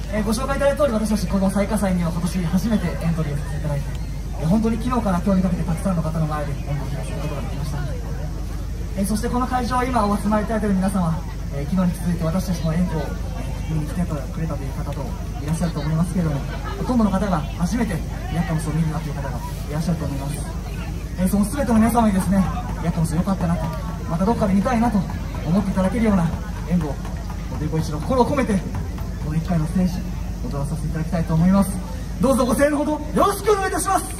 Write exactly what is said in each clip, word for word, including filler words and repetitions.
えー、ご紹介いただいた通り、私たちこの最下祭には今年初めてエントリーをさせていただいて、えー、本当に昨日から今日にかけてたくさんの方の前で演舞を披露することができました。えー、そしてこの会場、今お集まりいただいている皆様、えー、昨日に続いて私たちの演舞を見に来てくれたという方といらっしゃると思いますけれども、ほとんどの方が初めてヤッカムスを見るなという方がいらっしゃると思います。えー、その全ての皆様にですね、ヤッカムス良かったなと、またどっかで見たいなと思っていただけるような演舞をデコイチの心を込めてこのいっかいのステージ踊らさせていただきたいと思います。どうぞご声援のほどよろしくお願いいたします。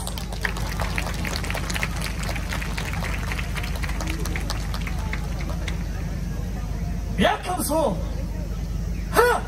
ヤッカムスをはっ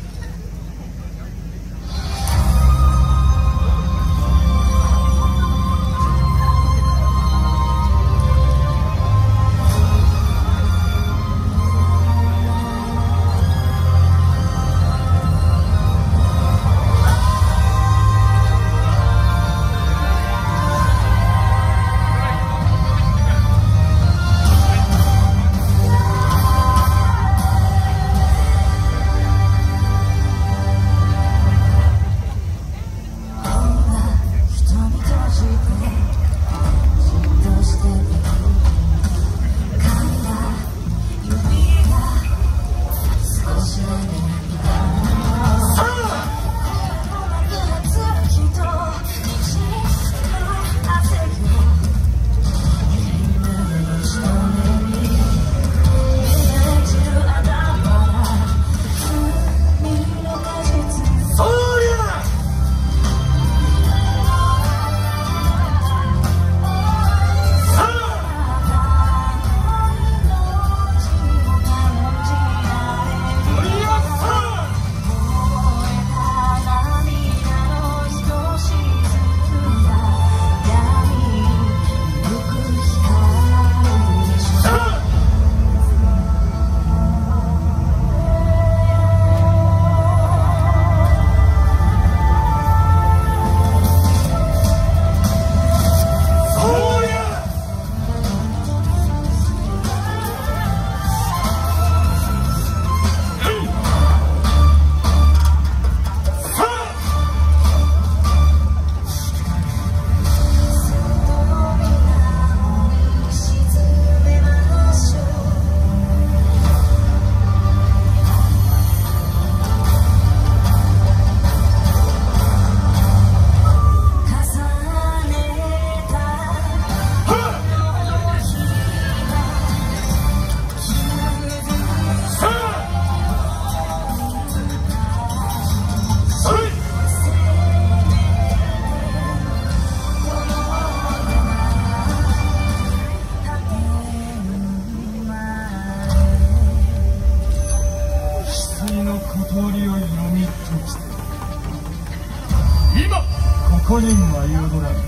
今ここに舞い踊られ、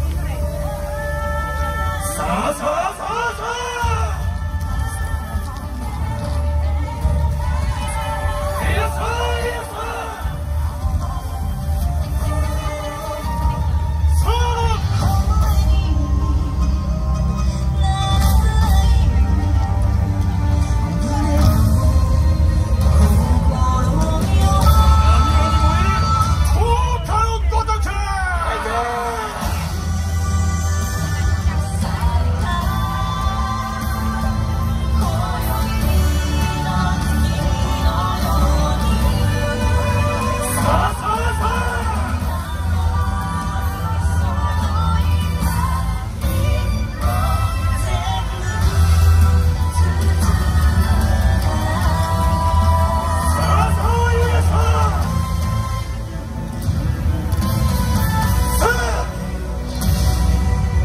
さあさあさあさあ、いやさあいやさあ、さあ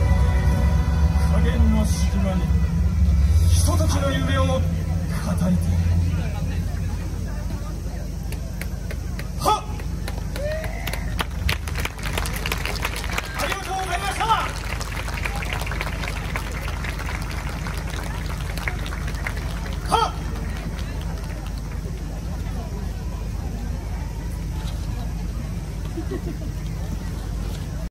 人たちの夢を語りたい。